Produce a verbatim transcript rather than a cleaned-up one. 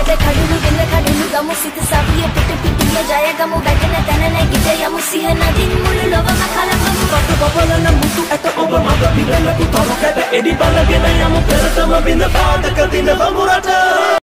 අද කඩුළු වෙන කඩුළු ගමු සිත සවිය පිට පිටිය ජය ගමු වැටෙන තැන නැගිට යමු සිහ නදින් මුළු ලොවම කලකමු කට බබලන මුතු ඇත ඔබ මග පිටලපු තරු කැට එඩි බලගෙන යමු පෙරටම බිඳ පාදක දින වමුරට